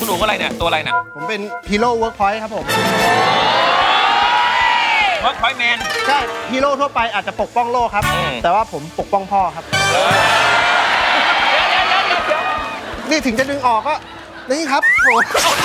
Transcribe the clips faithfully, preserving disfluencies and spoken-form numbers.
คุณหนูอะไรเนี่ยตัวอะไรเนี่ยผมเป็นฮีโร่เวิร์กพอยต์ครับผมเวิร์กพอยต์แมนใช่ฮีโร่ทั่วไปอาจจะปกป้องโลกครับแต่ว่าผมปกป้องพ่อครับนี่ถึงจะดึงออกก็นี่ครับโอ้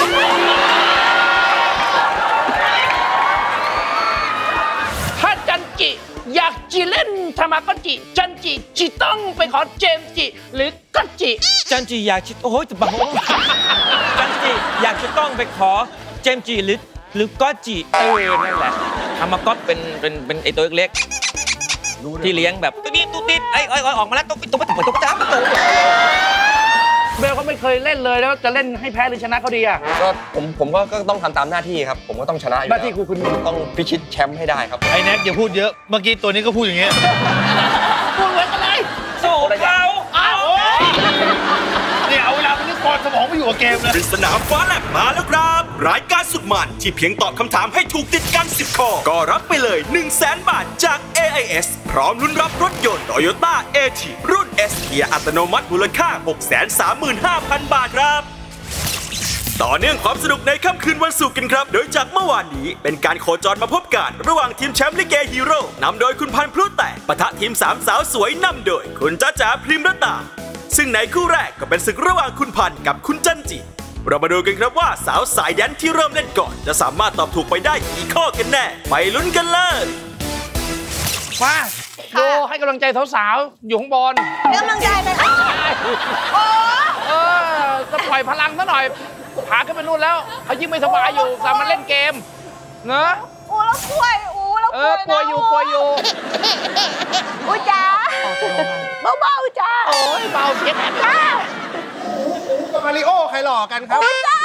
ถ้าจันจิอยากจีเล่นธรรมะก็จิจันจิจิต้องไปขอเจมจิหรือก็จิจันจิอยากจิโอ้ยแต่บ้าจันจิอยากจะต้องไปขอเจมจิหรือหรือก็จิเออนั่นแหละธรรมะก็เป็นเป็นเป็นไอตัวเล็กๆที่เลี้ยงแบบตัวนี้ตุ๊ติดไอ้ไอ้ออกมาแล้วตุ๊ตุ๊ตุ๊ตุ๊ตุ๊จ้าตุ๊เบลก็ไม่เคยเล่นเลยแล้วจะเล่นให้แพ้หรือชนะเขาดีอ่ะก็ผมผมก็ต้องทำตามหน้าที่ครับผมก็ต้องชนะอยู่หน้าที่คุณคุณต้องพิชิตแชมป์ให้ได้ครับไอ้แน็กอย่าพูดเยอะเมื่อกี้ตัวนี้ก็พูดอย่างเงี้ยพูดเหมือนกันเลยสู้เขาเอาเนี่ยเอาเวลาไปนึกก่อนสมองไม่อยู่กับเกมเลยปริศนาฟ้าแลบมาแล้วครับรายการสุดมันที่เพียงตอบคำถามให้ถูกติดกันสิบข้อก็รับไปเลย หนึ่งแสน บาทจาก เอ ไอ เอส พร้อมลุ้นรับรถยนต์ Toyota เอ ที รุ่น S เกียร์อัตโนมัติมูลค่า หกแสนสามหมื่นห้าพัน บาทครับต่อเนื่องความสนุกในค่ำคืนวันศุกร์กันครับโดยจากเมื่อวานนี้เป็นการโคจรมาพบกันระหว่างทีมแชมป์ลิเกฮีโร่นำโดยคุณพันธุ์พลุแตกปะทะทีมสามสาวสวยนำโดยคุณจ๊ะจ๋าพริมรตาซึ่งในคู่แรกก็เป็นศึกระหว่างคุณพันธุ์กับคุณจันจิเรามาดูกันครับว่าสาวสายแดนที่เริ่มเล่นก่อนจะสามารถตอบถูกไปได้กี่ข้อกันแน่ไปลุ้นกันเลยมาโบให้กำลังใจสาวๆอยู่ข้างบนกำลังใจเลยค่ะโอ้เออจะปล่อยพลังซะหน่อยผาขึ้นไปนู่นแล้วเขายิ่งไม่สบายอยู่สามารถเล่นเกมเนอะโอ้แล้วป่วยโอ้แล้วป่วยป่วยอยู่ป่วยอยู่อุ้ยจ้าเบาๆจ้าโอ้ยเบาเสียงจ้ามาริโอใครหล่อกันครับจ้า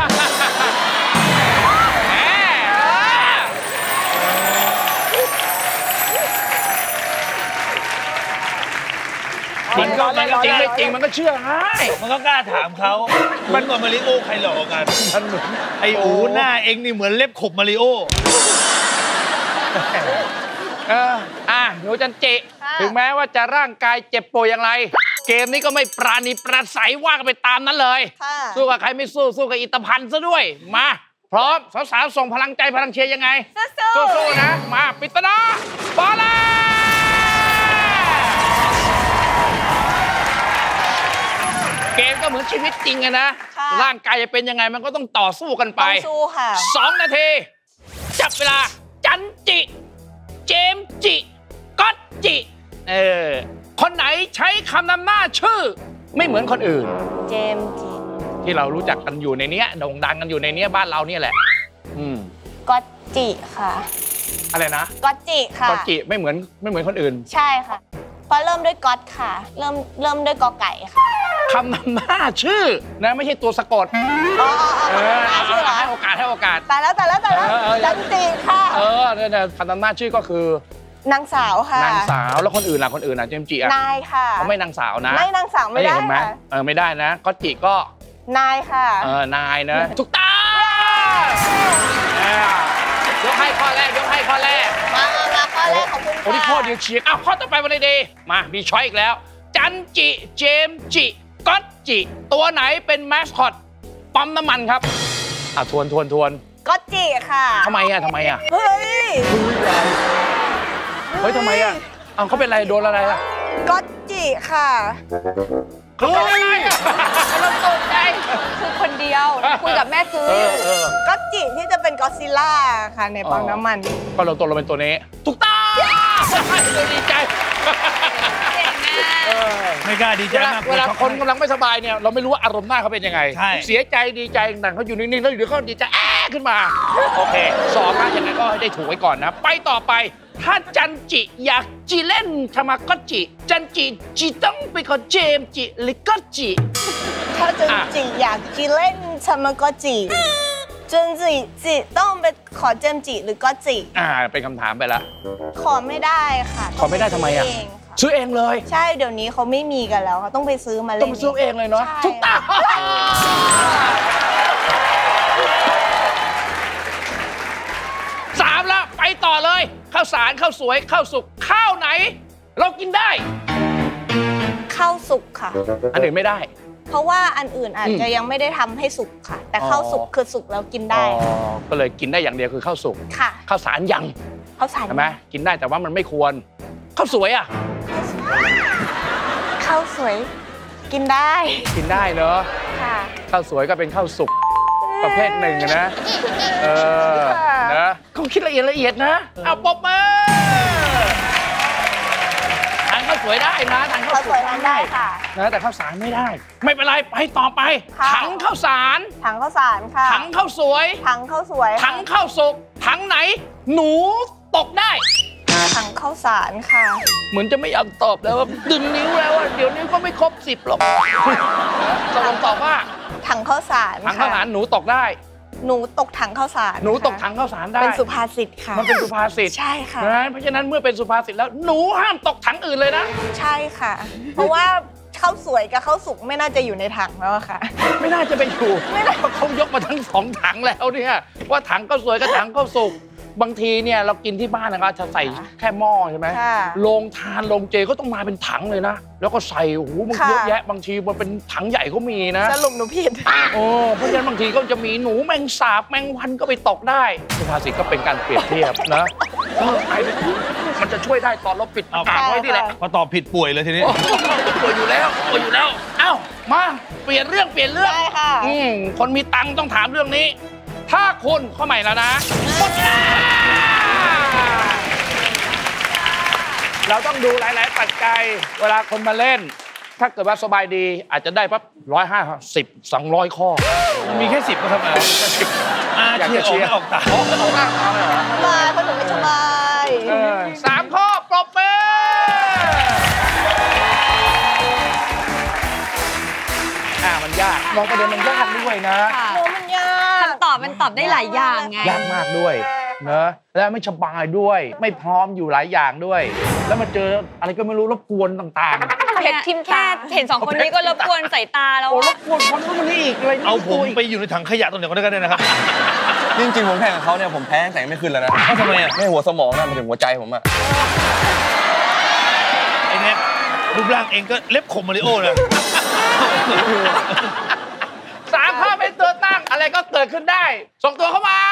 จริงก็มันจริงไม่จริงมันก็เชื่อง่ายมันก็กล้าถามเขามันกับมาริโอใครหล่อกันมันเหมือนไอ้อูหน้าเองนี่เหมือนเล็บขบมาริโอเอออ่ะหนูจันจิถึงแม้ว่าจะร่างกายเจ็บป่วยอย่างไรเกมนี้ก็ไม่ปราณีประสัยว่ากันไปตามนั้นเลยสู้กับใครไม่สู้สู้กับอิตาพันซะด้วยมาพร้อมสาวๆส่งพลังใจพลังเชียร์ยังไงสู้ๆนะมาปิตนาบอลเลยเกมก็เหมือนชีวิตจริงอะนะร่างกายจะเป็นยังไงมันก็ต้องต่อสู้กันไปสู้ค่ะสองนาทีจับเวลาจันจิเจมจิก๊อตจิเออคนไหนใช้คำนำหน้าชื่อไม่เหมือนคนอื่นเจมจิที่เรารู้จักกันอยู่ในเนี้ยโด่งดังกันอยู่ในเนี้ยบ้านเราเนี่ยแหละอืมก๊อตจิค่ะอะไรนะก๊อตจิค่ะก๊อตจิไม่เหมือนไม่เหมือนคนอื่นใช่ค่ะเพราะเริ่มด้วยก๊อตค่ะเริ่มเริ่มด้วยกอไก่ค่ะคำนำหน้าชื่อนะไม่ใช่ตัวสะกดอ๋อเออให้โอกาสให้โอกาสแต่แล้วแต่แล้วแต่แล้วจันจิค่ะเออเนี่ยคำนำหน้าชื่อก็คือนางสาวค่ะนางสาวแล้วคนอื่นล่ะคนอื่นล่ะเจมจิอ่ะนายค่ะเขาไม่นางสาวนะไม่นางสาวไม่ได้ค่ะเออไม่ได้นะก็จิก็นายค่ะเออนายนะถูกต้องยกให้ข้อแรกยกให้ข้อแรกมามาข้อแรกของคุณค่ะโอ้ที่ข้อเดียวเฉียดอ้าวข้อต่อไปวันไหนดีมามีช้อยอีกแล้วจันจิเจมจิก๊อตจิตัวไหนเป็นแมสคอตปั๊มน้ำมันครับอ่ะทวนทวนทวนก๊อตจิค่ะทำไมอ่ะทำไมอ่ะเฮ้ยเฮ้ยทำไมอ่ะอ้าวเขาเป็นอะไรโดนอะไรอ่ะก๊อตจิค่ะคืออะไรเราตกใจคือคนเดียวคุยกับแม่ซื้อก๊อตจิที่จะเป็นก็อดซิลล่าค่ะในปั๊มน้ำมันก็เราตัวเราเป็นตัวนี้ถูกต้องดีใจไม่กล้าดีใจมากเวลาคนกำลังไม่สบายเนี่ยเราไม่รู้ว่าอารมณ์หน้าเขาเป็นยังไงเสียใจดีใจต่างเขาอยู่นิ่งๆแล้วอยู่ดีเขาดีใจแอ๊ขึ้นมาโอเคสองนะยังไงก็ได้ถูกไว้ก่อนนะไปต่อไปถ้าจันจิอยากจีเล่นธรรมะก็จิจันจิจีต้องไปขอเจมจิหรือก็จิถ้าจันจิอยากจีเล่นธรรมะก็จิจันจิจิต้องไปขอเจมจิหรือก็จิอ่าเป็นคำถามไปละขอไม่ได้ค่ะขอไม่ได้ทำไมอ่ะซื้อเองเลยใช่เดี๋ยวนี้เขาไม่มีกันแล้วเขาต้องไปซื้อมาเล่นต้องไปซื้อเองเลยเนาะถูกต้องสามแล้วไปต่อเลยข้าวสารข้าวสวยข้าวสุกข้าวไหนเรากินได้ข้าวสุกค่ะอันอื่นไม่ได้เพราะว่าอันอื่นอาจจะยังไม่ได้ทำให้สุกค่ะ แต่ข้าวสุกคือสุกแล้วกินได้ก็เลยกินได้อย่างเดียวคือข้าวสุกค่ะข้าวสารยังข้าวสารใช่ไหมกินได้แต่ว่ามันไม่ควรข้าวสวยอ่ะข้าวสวยกินได้กินได้เนอะค่ะข้าวสวยก็เป็นข้าวสุกประเภทหนึ่งนะเออนะเขาคิดละเอียดละเอียดนะเอาปบมาทานข้าวสวยได้นะทานข้าวสวยได้ค่ะนะแต่ข้าวสารไม่ได้ไม่เป็นไรไปต่อไปถังข้าวสารถังข้าวสารค่ะถังข้าวสวยถังข้าวสวยถังข้าวสุกถังไหนหนูตกได้ถังข้าวสารค่ะเหมือนจะไม่อยากตอบแล้วว่าดึงนิ้วแล้วเดี๋ยวนี้ก็ไม่ครบสิบหรอกจะลองตอบว่าถังข้าวสารถังข้าวสารหนูตกได้หนูตกถังข้าวสารหนูตกถังข้าวสารได้เป็นสุภาษิตค่ะมันเป็นสุภาษิตใช่ค่ะเพราะฉะนั้นเมื่อเป็นสุภาษิตแล้วหนูห้ามตกถังอื่นเลยนะใช่ค่ะเพราะว่าข้าวสวยกับข้าวสุกไม่น่าจะอยู่ในถังแล้วค่ะไม่น่าจะไปอยู่ไม่ได้เขายกมาทั้งสองถังแล้วเนี่ยว่าถังข้าวสวยกับถังข้าวสุกบางทีเนี่ยเรากินที่บ้านนะครับจะใส่แค่หม้อใช่ไหมโรงทานโรงเจก็ต้องมาเป็นถังเลยนะแล้วก็ใส่โอ้โหมันเยอะแยะบางทีมันเป็นถังใหญ่ก็มีนะสรุปหนูผิดโอ้เพราะฉะนั้นบางทีก็จะมีหนูแมงสาบแมงวันก็ไปตกได้สุภาษิตก็เป็นการเปรียบเทียบนะเออไอ้มันจะช่วยได้ตอนเราปิดปากไว้นี่แหละพอตอบผิดป่วยเลยทีนี้ป่วยอยู่แล้วป่วยอยู่แล้วเอ้ามาเปลี่ยนเรื่องเปลี่ยนเรื่องอืมคนมีตังค์ต้องถามเรื่องนี้ถ้าคุณข้อใหม่แล้วนะเราต้องดูหลายๆปัจจัยเวลาคนมาเล่นถ้าเกิดว่าสบายดีอาจจะได้ปั๊บร้อยห้าสิบสองร้อยข้อมีแค่สิบนะครับอาสิบอาเชียร์ออกออกตาออกตาสบายคนหนูไม่สบายสามข้อปรบมืออ่ามันยากมองประเด็นมันยากด้วยนะโอ้มันยากคำตอบมันตอบได้หลายอย่างไงยากมากด้วยเนอะแล้วไม่สบายด้วยไม่พร้อมอยู่หลายอย่างด้วยแล้วมาเจออะไรก็ไม่รู้รบกวนต่างๆเพชรทิมแค่เห็นสองคนนี้ก็รบกวนสายตาแล้วโอ้รบกวนคนนู้นคนนี้อีกอะไรเอาผมไปอยู่ในถังขยะตรงไหนก็ได้กันนะครับจริงๆผมแข่งกับเขาเนี่ยผมแพ้แต่ไม่ขึ้นแล้วนะทำไมอ่ะไม่หัวสมองนะมันถึงหัวใจผมอ่ะไอ้เนี่ยรูปร่างเองก็เล็บขมมาริโอเลยสามข้อเป็นตัวตั้งอะไรก็เกิดขึ้นได้ส่งตัวเข้ามา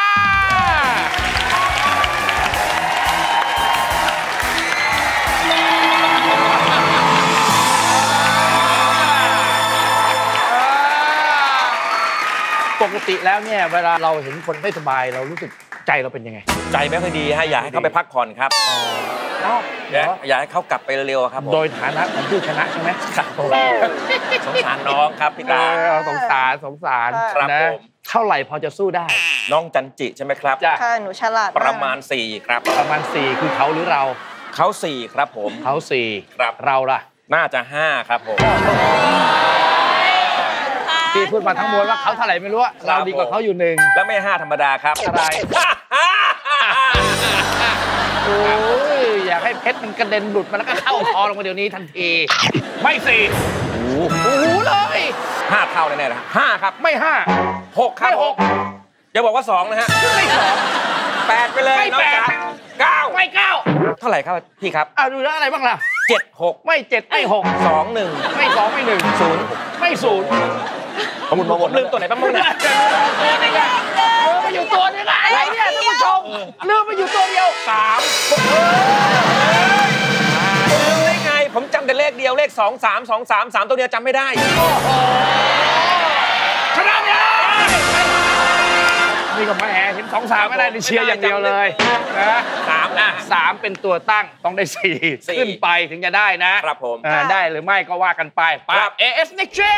ปกติแล้วเนี่ยเวลาเราเห็นคนไม่สบายเรารู้สึกใจเราเป็นยังไงใจไม่ค่อยดีฮะอยากให้เขาไปพักผ่อนครับอยากให้เขากลับไปเร็วๆครับโดยฐานะของผู้ชนะใช่ไหมครับสงสารน้องครับพี่ตาสงสารสงสารครับผมเท่าไหร่พอจะสู้ได้น้องจันจิใช่ไหมครับค่ะหนูฉลาดประมาณสี่ครับประมาณสี่คือเขาหรือเราเขาสี่ครับผมเขาสี่ครับเราล่ะน่าจะห้าครับผมที่พูดมาทั้งมวลว่าเขาเท่าไหร่ไม่รู้เราดีกว่าเขาอยู่หนึ่งแล้วไม่ห้าธรรมดาครับอะไรโอ้ยอยากให้เพชรมันกระเด็นหลุดมาแล้วก็เข้าคอลงมาเดี๋ยวนี้ทันทีไม่สี่โอ้โหเลยห้าเท่าแน่ๆนะห้าครับไม่ห้าหกครับหกอย่าบอกว่าสองนะฮะไม่สองแปดไปเลยไม่แปดเก้าไม่เก้าเท่าไหร่ครับพี่ครับอ่าดูแล้วอะไรบ้างล่ะเจ็ดหกไม่เจ็ดไม่หกสองหนึ่งไม่สองไม่หนึ่งศูนย์ไม่ศูนย์ผมผมลืมตัวไหนบ้างมั้งเนี่ยลืมไปอยู่ตัวนึงอะไรเนี่ยท่านผู้ชมลืมไปอยู่ตัวเดียวสามลืมได้ไงผมจำแต่เลขเดียวเลขสองสามสองสามสามตัวเดียวจำไม่ได้ชนะเนี่ยนี่ก็ไม่แหเห็นสองสามไม่ได้เชียร์อย่างเดียวเลยนะสามนะสามเป็นตัวตั้งต้องได้สี่ขึ้นไปถึงจะได้นะครับผมได้หรือไม่ก็ว่ากันไปปั๊บ เอ เอส Next Gen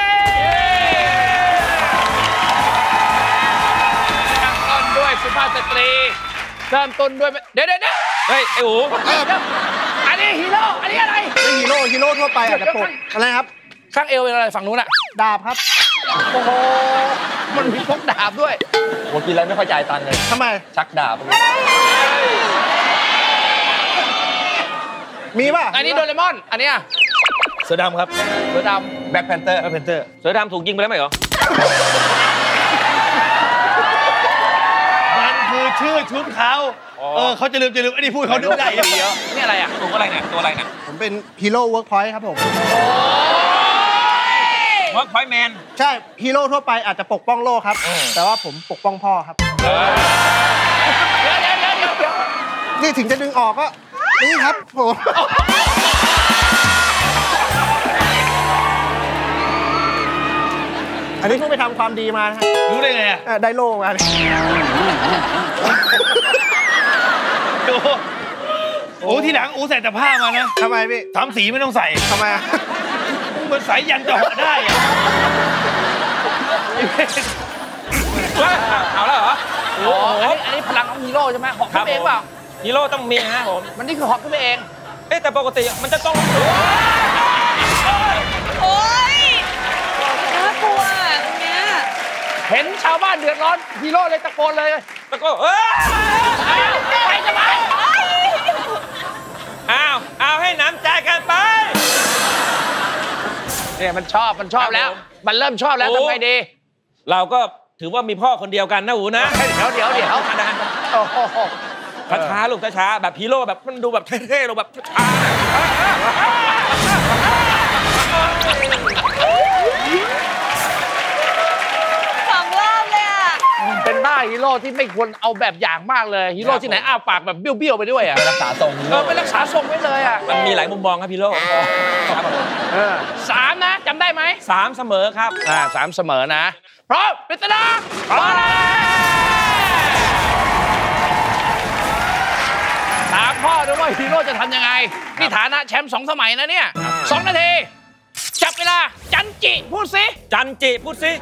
ตั้งต้นด้วยสุภาพสตรีเริ่มต้นด้วยเดี๋ยวเดี๋ยวเดี๋ยวเฮ้ยไอ้หูอันนี้ฮีโร่อันนี้อะไรฮีโร่ฮีโร่ทั่วไปอาจจะปลดอะไรครับข้างเอวเป็นอะไรฝั่งนู้นอะดาบครับโอ้โหมันมีพกดาบด้วยผมกินอะไรไม่ค่อยจ่ายตังค์เลยทำไมชักดาบมีป่ะอันนี้โดเรมอนอันนี้เสือดำครับเสือดำแบ็คแพนเตอร์แบ็คแพนเตอร์เสือดำถูกยิงไปแล้วไหมเหรอมันคือชื่อชุดเขาเออเขาจะลืมจะลืมไอ้นี่พูดเขาดึงได้เยอะนี่อะไรอ่ะตัวอะไรเนี่ยตัวอะไรเนี่ยผมเป็นฮีโร่เวิร์กพอยต์ครับผมโอ้เวิร์กพอยต์แมนใช่ฮีโร่ทั่วไปอาจจะปกป้องโลกครับแต่ว่าผมปกป้องพ่อครับเดี๋ยวเดี๋ยวเดี๋ยวเดี๋ยวนี่ถึงจะดึงออกก็นี่ครับผมอันนี้เพิ่งไปทำความดีมานะรู้ได้ไงได้โล่มาดูโอ้ที่หลังอูใส่แต่ผ้ามานะทำไมพี่ทำสีไม่ต้องใส่ทำไมเหมือนสายยันจะห่อได้อะเอาแล้วเหรอโอ้อันนี้พลังของฮีโร่ใช่ไหมหอบขึ้นเองเปล่าฮีโร่ต้องมีฮะผมมันนี่คือหอบขึ้นไปเองเอ๊ะแต่ปกติมันจะต้องโอ้ยน่ากลัวตรงเนี้ยเห็นชาวบ้านเดือดร้อนฮีโร่เลยตะโกนเลยตะโกนเอ้ยไปจะไปอ้าวเอาให้น้ำใจกันไปเนี่ยมันชอบมันชอบแล้วมันเริ่มชอบแล้วทำไงดีเราก็ถือว่ามีพ่อคนเดียวกันนะอูนะเดี๋ยวเดี๋ยวเดี๋ยวนะช้าๆลูกช้าๆแบบฮีโร่แบบมันดูแบบเท่ๆเราแบบช้าสองรอบเลยอ่ะเป็นหน้าฮีโร่ที่ไม่ควรเอาแบบอย่างมากเลยฮีโร่ที่ไหนอ้าปากแบบเบี้ยวๆไปด้วยอ่ะไปรักษาทรงเออไปรักษาทรงไว้เลยอ่ะมันมีหลายมุมมองครับฮีโร่สามนะจำได้ไหมสามเสมอครับอ่าสามเสมอนะพร้อมปริศนามาเลยถามพ่อด้วยว่าฮีโร่จะทำยังไงนี่ฐานะแชมป์สองสมัยนะเนี่ยสองนาทีจับเวลาจันจิพูดสิจันจิพูดสิ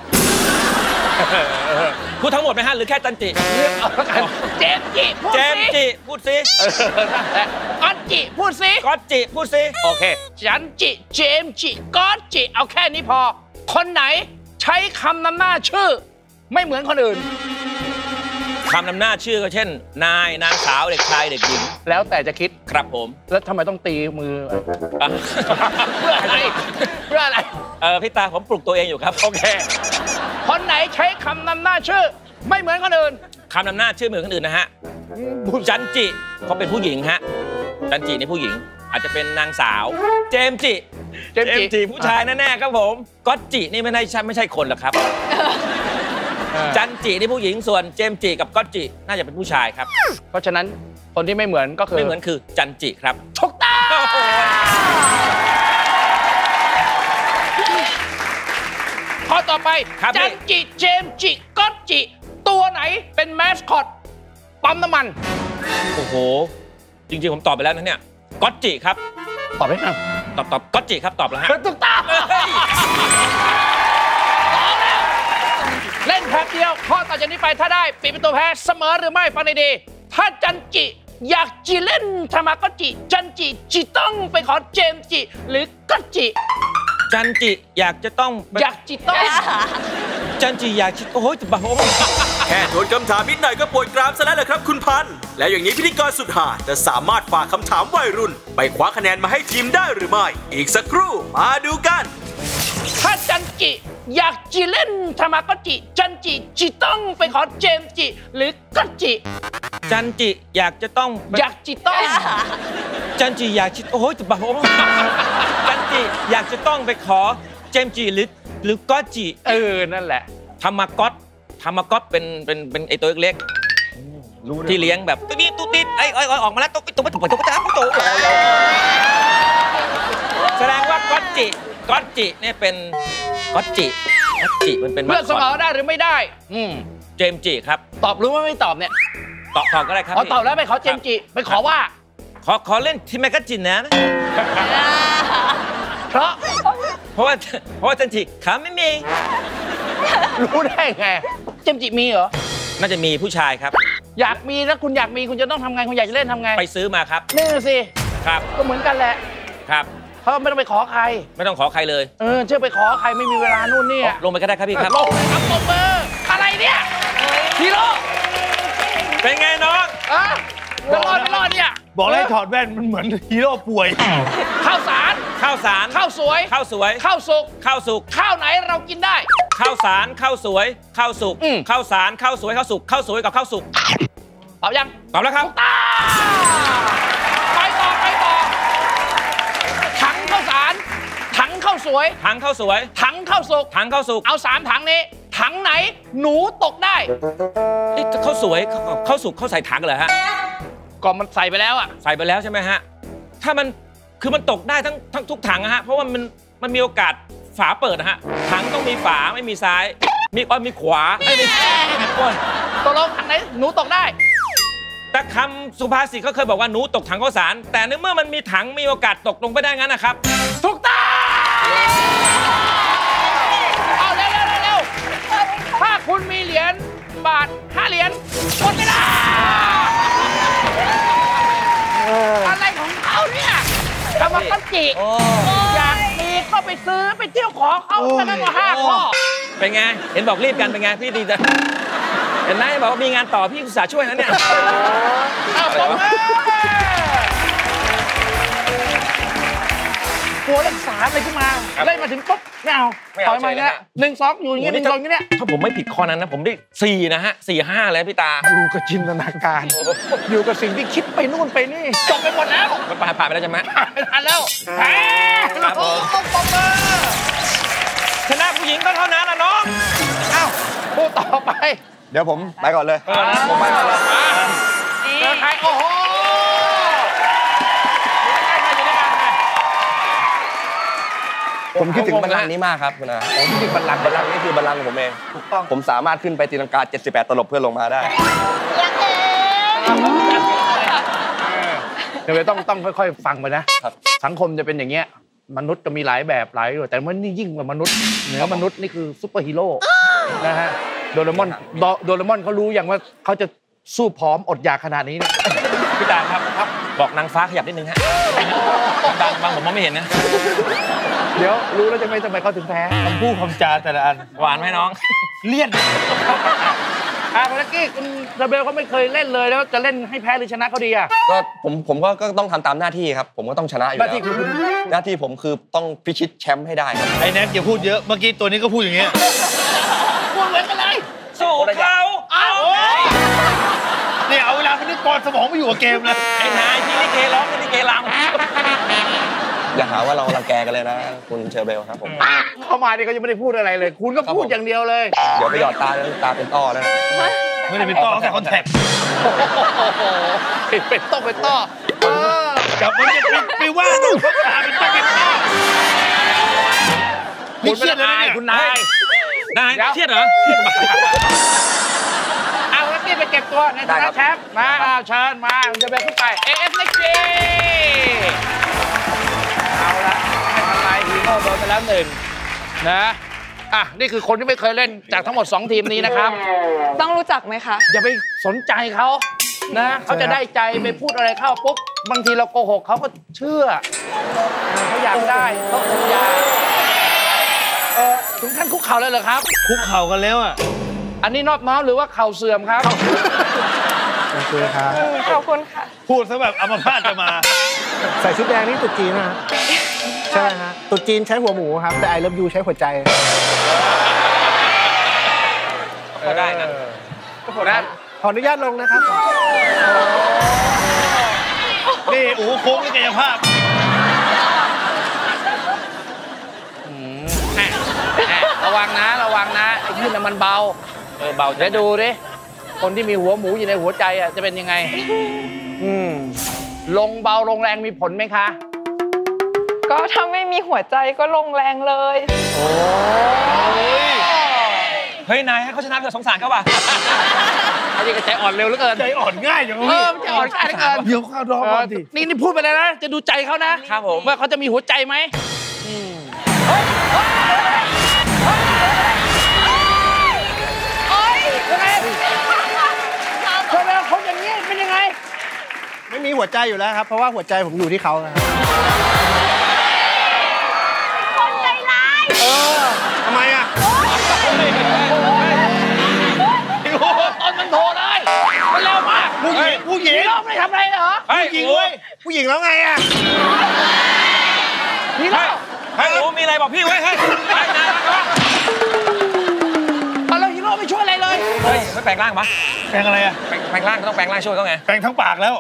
พูดทั้งหมดไหมฮะหรือแค่จันจิเจมจิพูดสิเจมจิพูดสิก๊อตจิพูดสิก๊อตจิพูดสิโอเคจันจิเจมจิก๊อตจิเอาแค่นี้พอคนไหนใช้คำนำหน้าชื่อไม่เหมือนคนอื่นคำนำหน้าชื่อก็เช่นนายนางสาวเด็กชายเด็กหญิงแล้วแต่จะคิดครับผมแล้วทำไมต้องตีมือเพื่ออะไรเพื่ออะไรเออพี่ตาผมปลุกตัวเองอยู่ครับโอเคคนไหนใช้คำนำหน้าชื่อไม่เหมือนคนอื่นคำนำหน้าชื่อเหมือนคนอื่นนะฮะจันจิเขาเป็นผู้หญิงฮะจันจินี่ผู้หญิงอาจจะเป็นนางสาวเจมจิเจมจิผู้ชายแน่ๆครับผมก๊อตจินี่ไม่ใช่ไม่ใช่คนหรอกครับจันจินี่ผู้หญิงส่วนเจมจิกับก๊อตจิน่าจะเป็นผู้ชายครับเพราะฉะนั้นคนที่ไม่เหมือนก็คือไม่เหมือนคือจันจิครับถูกต้องข้อต่อไปจันจิเจมจิก๊อตจิตัวไหนเป็นแมสคอตปั๊มน้ำมันโอ้โหจริงๆผมตอบไปแล้วนะเนี่ยก๊อตจิครับตอบได้ไหมตอบตอบก๊อตจิครับตอบแล้วฮะถูกต้องเล่นแป๊บเดียวข้อต่อจากนี้ไปถ้าได้ปิดเป็นตัวแพ้เสมอหรือไม่ฟังดีๆถ้าจันจิอยากจีเล่นทามาก็จิจันจิจิต้องไปขอเจมจิหรือก็จิจันจิอยากจะต้องอยากจิต้องจันจิอยากจิโอ้ยบ้าแค่โดนคำถามนิดหน่อยก็ปวดกรามซะแล้วแหละครับคุณพันธุ์แล้วอย่างนี้พิธีกรสุดหาจะสามารถฝากคำถามวัยรุ่นไปคว้าคะแนนมาให้ทีมได้หรือไม่อีกสักครู่มาดูกันถ้าจันจิอยากจีเล่นทามาก็จิจันจิจิต้องไปขอเจมจิหรือก็จิจันจิอยากจะต้องอยากจิต้องจันจิอยากจิโอ้ยบ้าจันจิอยากจะต้องไปขอเจมจิหรือหรือก็จิเออนั่นแหละทามาก๊อตทามาก๊อตเป็นเป็นเป็นไอตัวเล็กๆที่เลี้ยงแบบตุ๊ดตุ๊ดตุ๊ดไอ้ไอ้ออกมาแล้วตุ๊ดตุ๊ดตุ๊ดตุ๊ดตุ๊ดตุ๊ดแสดงว่าก๊อตจิก๊อตจิเนี่ยเป็นก๊อตจิก๊อตจิมันเป็นเลือกเสมอได้หรือไม่ได้อืมเจมจิครับตอบหรือว่าไม่ตอบเนี่ยตอบตอบก็ได้ครับอ๋อตอบแล้วไปขอเจมจิไปขอว่าขอขอเล่นที่แมกกาจินนะเพราะเพราะว่าเพราะว่าจันจิขาไม่มีรู้ได้ไงเจมจิมีเหรอน่าจะมีผู้ชายครับอยากมีแล้วคุณอยากมีคุณจะต้องทำไงคุณอยากจะเล่นทำไงไปซื้อมาครับนี่สิครับก็เหมือนกันแหละครับเพราะไม่ต้องไปขอใครไม่ต้องขอใครเลยเออเชื่อไปขอใครไม่มีเวลานู่นนี่ลงไปก็ได้ครับพี่ครับลงครับลงมืออะไรเนี่ยฮีโร่เป็นไงน้องอ่ะไม่รอดไม่รอดเนี่ยบอกเลยถอดแว่นมันเหมือนฮีโร่ป่วยข้าวสารข้าวสารข้าวสวยข้าวสวยข้าวสุกข้าวสุกข้าวไหนเรากินได้ข้าวสารข้าวสวยข้าวสุกข้าวสารข้าวสวยข้าวสุกข้าวสวยกับข้าวสุกตอบยังตอบแล้วครับไปต่อไปต่อถังข้าวสารถังข้าวสวยถังข้าวสวยถังข้าวสุกถังข้าวสุกเอาสามถังนี้ถังไหนหนูตกได้ข้าวสวยข้าวสุกเขาใส่ถังเหรอฮะก็มันใส่ไปแล้วอ่ะใส่ไปแล้วใช่ไหมฮะถ้ามันคือมันตกได้ทั้งทั้งทุกถังฮะเพราะว่ามันมันมีโอกาสฝาเปิดนะฮะถังต้องมีฝาไม่มีซ้ายมีอ้อยมีขวาไม่มีตกลงถังไหนหนูตกได้แต่คำสุภาษิตเขาเคยบอกว่าหนูตกถังข้าวสารแต่ในเมื่อมันมีถังมีโอกาสตกลงไปได้งั้นนะครับถูกต้องเอาเร็วเร็วเร็วถ้าคุณมีเหรียญบาทห้าเหรียญหมดเวลาอะไรของเขาเนี่ยทำมาตั้งจิอยากมีก็ไปซื้อไปเที่ยวขอเขาจะได้มาห้าข้อเป็นไงเห็นบอกรีบกันเป็นไงพี่ดีจังเห็นไหมบอกว่ามีงานต่อพี่อุตส่าห์ช่วยนะเนี่ยเอาตรงเลยตัวเลขสามเลยขึ้นมาเล่นมาถึงปุ๊บไม่เอาถอยมาเนี่ยหนึ่งสองอยู่อย่างนี้หนึ่งสองอย่างนี้ถ้าผมไม่ผิดข้อนั้นนะผมได้สี่นะฮะสี่ห้าเลยพี่ตาอยู่กับจินตนาการอยู่กับสิ่งที่คิดไปนู่นไปนี่จบไปหมดแล้วมันผ่านผ่านไปแล้วใช่ไหมผ่านแล้วแพ้ครับผมต้องตบมือชนะผู้หญิงก็เท่านั้นนะน้องเอ้าพูดต่อไปเดี๋ยวผมไปก่อนเลยผมไปก่อนเลยเจอใครโอ้โหผมคิดถึงบัลลังก์นี้มากครับคุณอาผมคิดถึงบัลลังก์บัลลังก์นี่คือบัลลังก์ของผมเองถูกต้องผมสามารถขึ้นไปตีลังกาเจ็ดสิบแปดตลบเพื่อลงมาได้เดี๋ยวต้องต้องค่อยๆฟังไปนะสังคมจะเป็นอย่างเงี้ยมนุษย์ก็มีหลายแบบหลายแต่ว่านี่ยิ่งกว่ามนุษย์เหนือมนุษย์นี่คือซุปเปอร์ฮีโร่นะฮะโดเรมอนโดเรมอนเขารู้อย่างว่าเขาจะสู้พร้อมอดอยากขนาดนี้พี่ตาครับครับบอกนางฟ้าขยับนิดนึงฮะบางบางผมมองไม่เห็นนะเดี๋ยวรู้แล้วจะไม่ทำไมเขาถึงแพ้คำพูดคำจาแต่ละอันหวานไหมน้องเลี่ยนอ่ะคุณลักกี้คุณซาเบลเขาไม่เคยเล่นเลยแล้วจะเล่นให้แพ้หรือชนะเขาดีอ่ะก็ผมผมก็ก็ต้องทำตามหน้าที่ครับผมก็ต้องชนะอยู่แล้วหน้าที่คือหน้าที่ผมคือต้องพิชิตแชมป์ให้ได้ไอ้แน็กอย่าพูดเยอะเมื่อกี้ตัวนี้ก็พูดอย่างเงี้ยพูดเหมือนกันเลยสู้เขาเอาเนี่ยเอาเวลาไปนึกก่อนสมองไม่อยู่กับเกมเลยไอ้นายที่ลิเกร้องที่ลิเกรำอย่าหาว่าเรารังแกกันเลยนะคุณเชอร์เบลครับผมเข้ามาเนี่ยเขายังไม่ได้พูดอะไรเลยคุณก็พูดอย่างเดียวเลยเดี๋ยวไปหยอดตาแล้วตาเป็นต้อแล้วไม่ได้เป็นต้อแต่คอนแทคเป็นต้อเป็นต้อจับมันจะไปว่าดูเขาตาเป็นต้อเป็นต้อนี่เครียดเลยคุณนายนายเครียดเหรอเอาแล้วนี่ไปเก็บตัวในฐานะแชมป์มาเชิญมาจะไปขึ้นไป เอ เอฟ Next G เอาละไม่ทันไรฮีโร่โดนไปแล้วหนึ่งนะอ่ะนี่คือคนที่ไม่เคยเล่นจากทั้งหมดสองทีมนี้นะครับต้องรู้จักไหมคะอย่าไปสนใจเขานะเขาจะได้ใจไปพูดอะไรเข้าปุ๊บบางทีเราโกหกเขาก็เชื่อเขาอยากได้เขาคงอยากเออถึงขั้นคุกเข่าเลยเหรอครับคุกเข่ากันแล้วอ่ะอันนี้นอบน้อมหรือว่าเข่าเสื่อมครับขอบคุณครับขอบคุณค่ะพูดซะแบบอัมพาตจะมาใส่ชุดแดงนี่ตุ๊ดจีนนะใช่ฮะตุ๊ดจีนใช้หัวหมูครับแต่ไอเลิฟยูใช้หัวใจก็ได้นะขออนุญาตลงนะครับนี่โอ้โค้งนี่กายภาพระวังนะระวังนะไอ้ที่มันเบาเออเบาจะดูดิคนที่มีหัวหมูอยู่ในหัวใจอ่ะจะเป็นยังไงอืมลงเบาลงแรงมีผลไหมคะก็ถ้าไม่มีหัวใจก็ลงแรงเลยโอ้ยเฮ้ยนายให้เขาชนะเถอะสงสารเขาป่ะไอ้นี่ก็ใจอ่อนเร็วเหลือเกินใจอ่อนง่ายอย่างนี้เออใจอ่อนง่ายเหลือเกินเดี๋ยวข้าวรอก่อนดินี่นี่พูดไปแล้วนะจะดูใจเขานะครับผมว่าเขาจะมีหัวใจไหมอืมยังไงเธอเป็นคนอย่างนี้เป็นยังไงไม่มีหัวใจอยู่แล้วครับเพราะว่าหัวใจผมอยู่ที่เขาครับคนใจร้ายเออทำไมอ่ะตอนมันโทรเลยมันเร็วมากผู้หญิงผู้หญิงเราไม่ทำอะไรเหรอผู้หญิงเว้ยผู้หญิงแล้วไงอ่ะนี่เราให้รู้มีอะไรบอกพี่ไว้ให้ไปนะเราฮีโร่ไม่ช่วยอะไรเลยเฮ้ยไม่แปลงร่างปะแปลงอะไรอ่ะแปลงร่างต้องแปลงร่างช่วยเขาไงแปลงทั้งปากแล้ว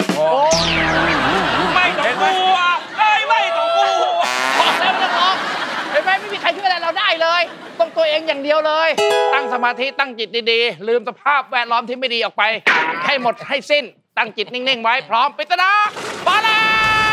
ไม่ต้องกลัวเอ้ยไม่ต้องกลัวบอกแล้วไม่ต้องร้องเห็นไหมตัวเองอย่างเดียวเลย ตั้งสมาธิตั้งจิตดีๆลืมสภาพแวดล้อมที่ไม่ดีออกไปให้หมดให้สิ้นตั้งจิตนิ่งๆไว้พร้อมปิดตาบาลา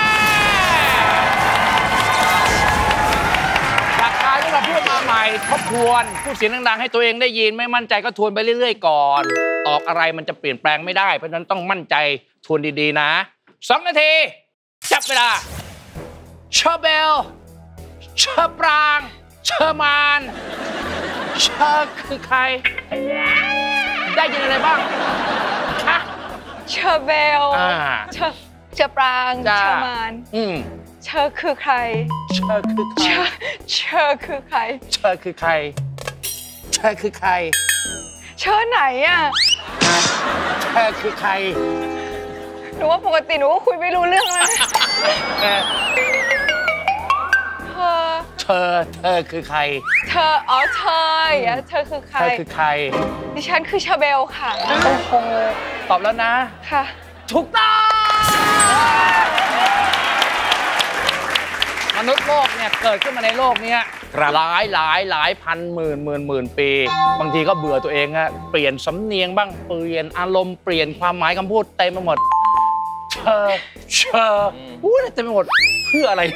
จากการที่เราพูดมาใหม่ทบทวนพูดเสียงดังๆให้ตัวเองได้ยินไม่มั่นใจก็ทวนไปเรื่อยๆก่อนตอบอะไรมันจะเปลี่ยนแปลงไม่ได้เพราะฉะนั้นต้องมั่นใจทวนดีๆนะสองนาทีจับเวลาเชอร์เบลเชอร์ปรางเชอร์มานเชอร์คือใครได้ยินอะไรบ้างฮะเชอร์เบลเชอร์เชอร์ปรางเชอร์มานอืมเชอร์คือใครเชอร์คือใครเชอร์คือใครเชอร์คือใครเชอร์คือใครเชอร์ไหนอ่ะเชอร์คือใครหนูว่าปกติหนูก็คุยไม่รู้เรื่องเลยเธอเธอเธอคือใครเธออ๋อเธอเธอคือใครเธอคือใครดิฉันคือเชอร์เบลค่ะโอ้โหตอบแล้วนะค่ะถูกต้องมนุษย์โลกเนี่ยเกิดขึ้นมาในโลกนี้หลายหลายหลายพันหมื่นหมื่นหมื่นปีบางทีก็เบื่อตัวเองอะเปลี่ยนสำเนียงบ้างเปลี่ยนอารมณ์เปลี่ยนความหมายคำพูดเต็มไปหมดเชอเชออู้เต็มไปหมดเพื่ออะไร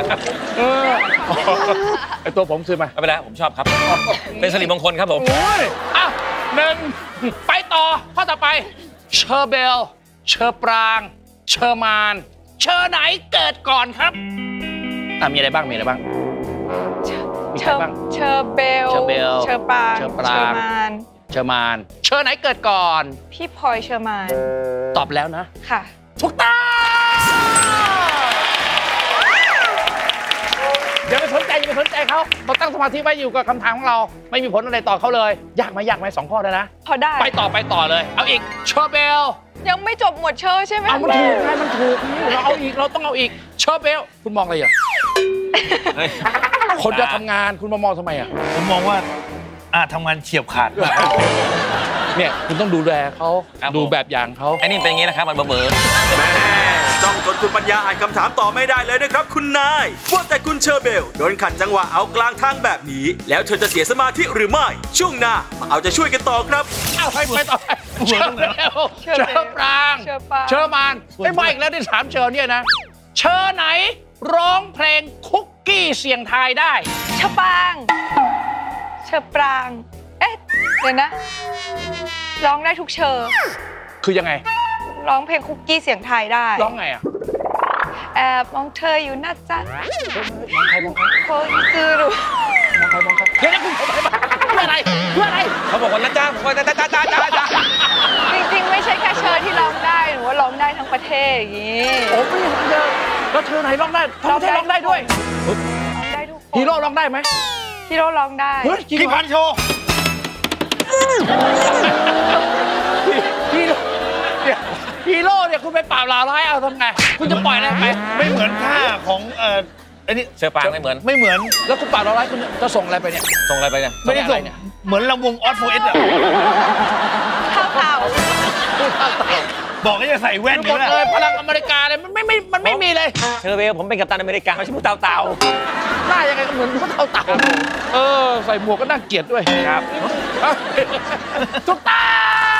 ไอตัวผมซื้อมาเอาไปแล้วผมชอบครับเป็นสิริมงคลครับผมอ้าวหนึ่งไปต่อข้อต่อไปเชอร์เบลเชอร์ปรางเชอร์มานเชอร์ไหนเกิดก่อนครับอ่ะมีอะไรบ้างมีอะไรบ้างเชอร์เชอร์เบลเชอร์เบลเชอร์ปรางเชอร์มานเชอร์มานเชอร์ไหนเกิดก่อนพี่พลอยเชอร์มานตอบแล้วนะค่ะถูกต้องอย่าไปสนใจอย่าไปสนใจเขาเราตั้งสมาธิไว้อยู่กับคำถามของเราไม่มีผลอะไรต่อเขาเลยยากไหมยากไหมสองข้อแล้วนะพอได้ไปต่อไปต่อเลยเอาอีกเชอร์เบลยังไม่จบหมวดเชอร์ใช่ไหมเอามันถูกไงมันถูกเราเอาอีกเราต้องเอาอีกเชอร์เบลคุณมองอะไรอ่ะคนจะทำงานคุณมามองทำไมอ่ะผมมองว่าอ่าทำงานเฉียบขาดเนี่ยคุณต้องดูแลเขาดูแบบอย่างเขาไอ้นี่เป็นอย่างนี้นะครับมันเบอร์แม่จ้องจนคุณปัญญาอ่านคำถามต่อไม่ได้เลยนะครับคุณนายว่าแต่คุณเชอร์เบลโดนขัดจังหวะเอากลางทางแบบนี้แล้วเธอจะเสียสมาธิหรือไม่ช่วงหน้าเอาจะช่วยกันต่อครับเอาไปไปต่อเชอร์เบลเชอร์ปรางเชอร์มานไม่มาอีกแล้วที่ถามเชอร์เนี่ยนะเชอร์ไหนร้องเพลงคุกกี้เสียงทายได้เชอร์ปรางเชอร์ปรางเอ๊ะเดี๋ยวนะร้องได้ทุกเชอร์คือยังไงร้องเพลงคุกกี้เสียงไทยได้ร้องไงอ่ะแอบมองเธออยู่นะจ๊ะมองใครมองใครคนคือรู้มองใครมองใครเดี๋ยวนะคุณเพื่ออะไรเพื่ออะไรเขาบอกว่านะจ๊ะบอกว่าจ้าจ้าจ้าจ้าจ้าจริงๆไม่ใช่แค่เชอร์ที่ร้องได้หนูว่าร้องได้ทั้งประเทศอย่างนี้โอ้ไม่เยอะแล้วเชอร์ไหนร้องได้ทั้งประเทศร้องได้ด้วยได้ทุกคนฮีโร่ร้องได้ไหมฮีโร่ร้องได้พี่พันโชว์ฮีโร่ฮีโร่เนี่ยคุณไปปราบลาร้ายเอาทำไงคุณจะปล่อยอะไรไปไม่เหมือนท่าของเอ่ออันนี้เชอร์ปรางไม่เหมือนไม่เหมือนแล้วคุณปราบลาร้ายคุณจะส่งอะไรไปเนี่ยส่งอะไรไปเนี่ยไม่ได้ส่งเหมือนลำวงออสโฟเอสอะข้าวเต่าบอกว่าจะใส่แว่นหมดเลยพลังอเมริกาเลยมันไม่ไม่มันไม่มีเลยเชอร์เบลผมเป็นกัปตันอเมริกาไม่ใช่ผู้เต่าเต่าหน้ายังไงก็เหมือนผู้เต่าเต่าเออใส่หมวกก็น่าเกลียดด้วยครับถูกต้อง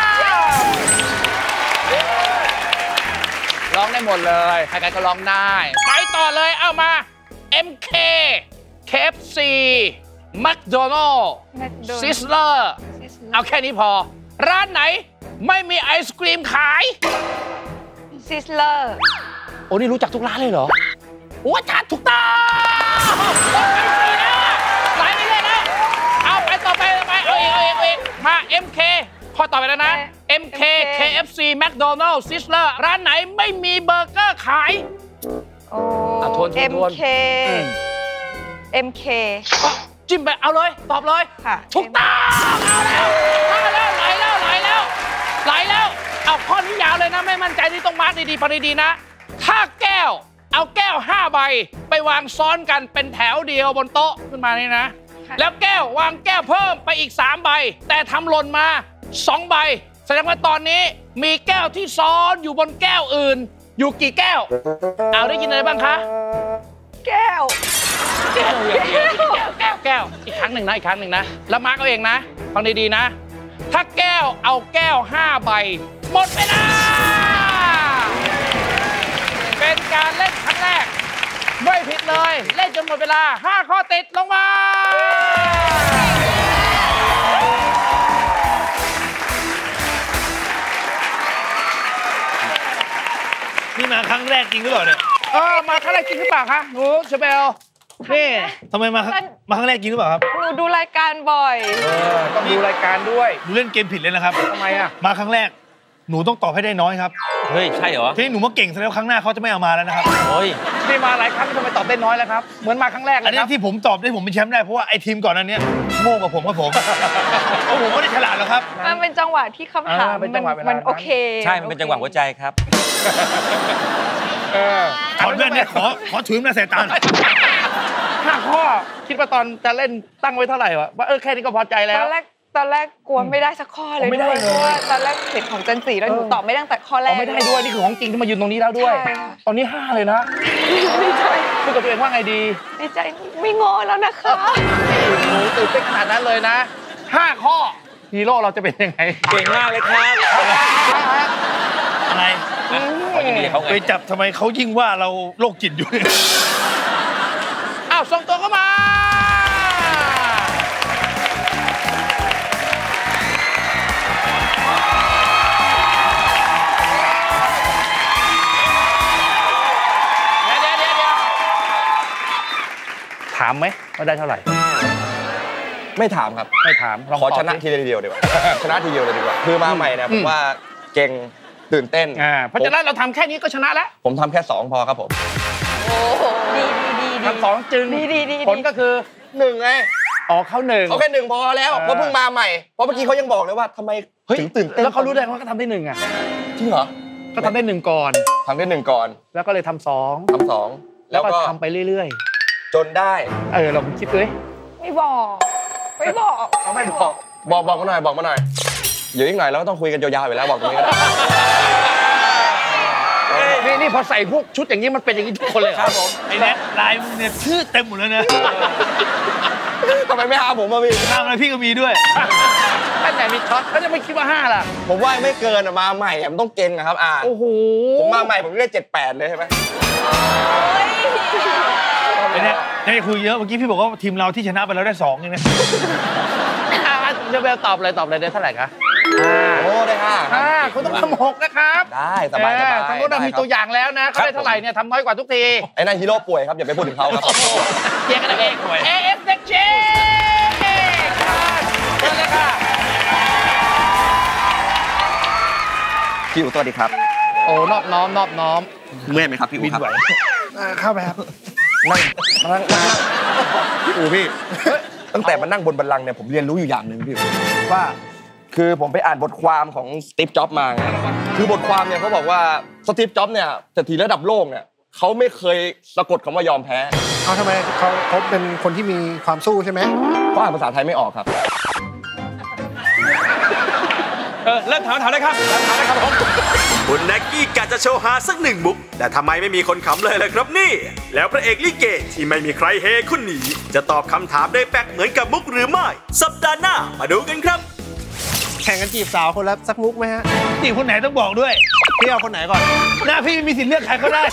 ร้องได้หมดเลยใครๆก็ร้องได้ไปต่อเลยเอามา เอ็ม เค เค เอฟ ซี McDonald's Sizzler เอาแค่นี้พอร้านไหนไม่มีไอศกรีมขาย Sizzler โอ้นี่รู้จักทุกร้านเลยเหรอโอ้จัดถูกต้องไปสี่แล้วไปเรื่อยๆแล้วเอาไปต่อไปไปเอาอีกเอาอีกเอาอีกมา เอ็ม เค ข้อต่อไปแล้วนะ เอ็ม เค เค เอฟ ซี McDonald's Sizzler ร้านไหนไม่มีเบอร์เกอร์ขายโอ้ เอ็ม เค เอ็ม เคจิ้มไปเอาเลยตอบเลยถูกต้องเอาแล้วเอาแล้วไหลแล้วไหลแล้วไหลแล้วเอาข้อนี้ยาวเลยนะไม่มั่นใจนี่ต้องมาร์คดีๆฟังดีๆนะถ้าแก้วเอาแก้วห้าใบไปวางซ้อนกันเป็นแถวเดียวบนโต๊ะขึ้นมานี่นะแล้วแก้ววางแก้วเพิ่มไปอีกสามใบแต่ทำหล่นมาสองใบแสดงว่าตอนนี้มีแก้วที่ซ้อนอยู่บนแก้วอื่นอยู่กี่แก้วเอาได้ยินอะไรบ้างคะแก้วแก้วแก้วแก้วอีกครั้งหนึ่งนะอีกครั้งหนึ่งนะแล้วมาร์กเอาเองนะฟังดีๆนะถ้าแก้วเอาแก้วห้าใบหมดเวลาเป็นการเล่นครั้งแรกไม่ผิดเลยเล่นจนหมดเวลาห้าข้อติดลงมานี่มาครั้งแรกจริงหรือเปล่าเนี่ยเออมาครั้งแรกจริงหรือเปล่าคะหนูเชเบลนี่ทำไมมามาครั้งแรกจริงหรือเปล่าครับหนูดูรายการบ่อยเออต้องดูรายการด้วยหนูเล่นเกมผิดเลยนะครับทำไมอ่ะมาครั้งแรกหนูต้องตอบให้ได้น้อยครับเฮ้ยใช่เหรอที่หนูมาเก่งแสดงว่าครั้งหน้าเขาจะไม่เอามาแล้วนะครับโอ้ยนี่มาหลายครั้งทำไมตอบได้น้อยแล้วครับเหมือนมาครั้งแรกเลยครับอันนี้ที่ผมตอบได้ผมเป็นแชมป์ได้เพราะว่าไอ้ทีมก่อนนั้นเนี้ยโง่กว่าผมครับผมโอ้ผมไม่ได้ฉลาดหรอกครับมันเป็นจังหวะที่คำถามมันมันโอเคใช่มันเป็นจังหวะหัวใจครับถอดแว่นเนี่ยขอขอถือมาใส่ตาห้าข้อคิดว่าตอนจะเล่นตั้งไว้เท่าไหร่วะว่าเออแค่นี้ก็พอใจแล้วตอนแรกตอนแรกกลัวไม่ได้สักข้อเลยไม่ได้เลยเพราะว่าตอนแรกเห็นของจันจีแล้วหนูตอบไม่ได้ตั้งแต่ข้อแรกไม่ได้ด้วยนี่คือของจริงที่มายืนตรงนี้แล้วด้วยตอนนี้ห้าเลยนะดีใจพูดกับตัวเองว่าไงดีดีใจไม่งอแล้วนะคะโอ้ตื่นเต้นขนาดนั้นเลยนะห้าข้อฮีโร่เราจะเป็นยังไงเก่งมากเลยครับอะไรไปจับทำไมเขายิ่งว่าเราโรคจิตอยู่อ้าวส่งตัวเข้ามาถามไหมว่าได้เท่าไหร่ไม่ถามครับไม่ถามขอชนะทีเดียวดีกว่าชนะทีเดียวเลยดีกว่าคือมาใหม่นะผมว่าเก่งตื่นเต้นเพราะฉะนั้นเราทำแค่นี้ก็ชนะแล้วผมทำแค่สองพอครับผมโอ้ดีดีดีทำสองจึงดีดีดีผลก็คือหนึ่งไงอ๋อเขาหนึ่งเขาแค่หนึ่งพอแล้วเพราะเพิ่งมาใหม่เพราะเมื่อกี้เขายังบอกเลยว่าทำไมถึงตื่นเต้นแล้วเขารู้ได้ว่าเขาทำได้หนึ่งอ่ะจริงเหรอก็ทำได้หนึ่งก่อนทำได้หนึ่งก่อนแล้วก็เลยทำสองทำสองแล้วก็ทำไปเรื่อยๆจนได้เออเราคิดด้วยไม่บอกไม่บอกเขาไม่บอกบอกบอกมาหน่อยบอกมาหน่อยเดี๋ยวอีกหน่อยเราก็ต้องคุยกันยาวๆอยู่แล้วบอกตรงนี้ก็ได้นี่นี่พอใส่พวกชุดอย่างนี้มันเป็นอย่างนี้ทุกคนเลยครับผมไอ้แนทลายมึงเนี่ยชื่อเต็มหมดเลยนะทำไมไม่หาผมมาพี่ห้าอะไรพี่ก็มีด้วยท่านไหนมีช็อตเขาจะไม่คิดว่าห้าล่ะผมว่าไม่เกินมาใหม่มันต้องเก่งครับอ่าโอ้โหผมมาใหม่ผมได้เจ็ดแปดเลยใช่ไหมไอ้แนทได้คุยเยอะเมื่อกี้พี่บอกว่าทีมเราที่ชนะไปแล้วได้สองเองนะเดี๋ยวเบลตอบเลยตอบเลยได้เท่าไหร่คะโอ้ได้ห้าห้าคุณต้องทำหกนะครับได้สบายสบายทั้งนู้นมีตัวอย่างแล้วนะเขาได้เท่าไหร่เนี่ยทำน้อยกว่าทุกทีไอ้นั่นฮีโร่ป่วยครับอย่าไปพูดถึงเขาครับเรียกกันเองป่วย เอ เอส เด็กเจ๊เชิญเลยค่ะพี่อู๋สวัสดีครับโอ้นอบน้อมนอบน้อมเมื่อยไหมครับพี่อู๋ครับเข้าไปครับนั่งนั่งนั่งพี่อู๋พี่ตั้งแต่มานั่งบนบัลลังก์เนี่ยผมเรียนรู้อยู่อย่างหนึ่งพี่ว่าคือผมไปอ่านบทความของสตีฟจ็อบส์มาไงคือบทความเนี่ยเขาบอกว่าสตีฟจ็อบส์เนี่ยเศรษฐีระดับโลกเนี่ยเขาไม่เคยสะกดคำว่ายอมแพ้เขาทำไมเขาเขาเป็นคนที่มีความสู้ใช่ไหมเขาอ่านภาษาไทยไม่ออกครับเออเริ่มถามถามเลยครับเริ่มถามเลยครับผมคุณแน็กกี้กะจะโชว์หาสักหนึ่งมุกแต่ทำไมไม่มีคนขำเลยล่ะครับนี่แล้วพระเอกลิเกที่ไม่มีใครเฮคนนี้จะตอบคำถามได้แป๊กเหมือนกับมุกหรือไม่สัปดาห์หน้ามาดูกันครับแข่งกันจีบสาวคนละสักมุกไหมฮะจีบคนไหนต้องบอกด้วยพี่เอาคนไหนก่อนหน้าพี่ไม่มีสิทธิ์เลือกใครก็ได้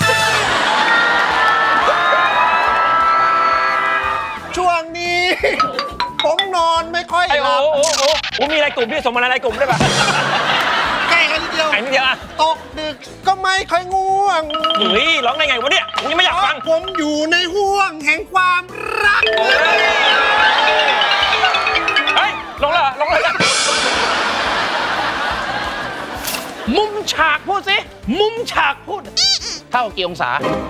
ช่วงนี้ผมนอนไม่ค่อยหลับโอ้โหโอ้มีอะไรกลุ่มพี่ส่งมาอะไรกลุ่มได้ป่ะใกล้กันนิดเดียวไอ้นิดเดียวอะตกดึกก็ไม่ค่อยง่วงเฮ้ยร้องได้ไงวะเนี่ยผมยังไม่อยากฟังผมอยู่ในห่วงแห่งความรักเฮ้ยลงเลยลงเลยมุมฉากพูดสิมุมฉากพูดเท่ากี่องศา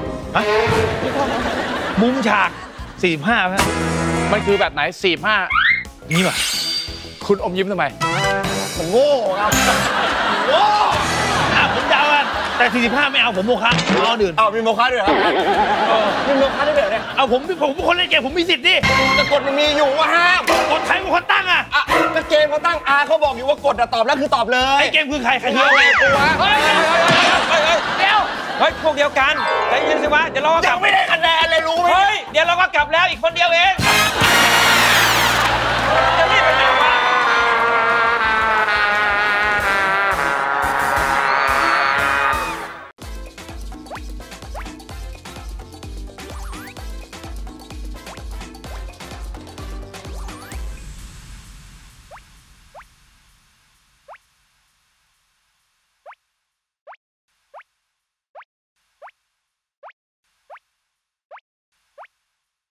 มุมฉากสี่สิบห้าครับมันคือแบบไหนสี่สิบห้านี่ป่ะคุณอมยิ้มทำไมผมโง่ครับโง่อ่ะผมยาวกันแต่สี่สิบห้าไม่เอาผมโมฆะเอาดื่นเอามีโมฆะด้วยครับมีโมฆะด้วยเนี่ยเอาผมผมเป็นคนเล่นเกมผมมีสิทธิ์ดิแต่กฎมันมีอยู่ว่าห้ามกฎใครเป็นคนตั้งอ่ะก็เกมเขาตั้งอาเขาบอกอยู่ว่ากฎตอบแล้วคือตอบเลยไอ้เกมคือใครใครเดียวตัวเดี๋ยวเฮ้ยพวกเดียวกันใจเย็นสิวะเดี๋ยวเราก็กยัลังบไม่ได้คะแนนเลยรู้ไหมเฮ้ยเดี๋ยวเราก็กลับแล้วอีกคนเดียวเอง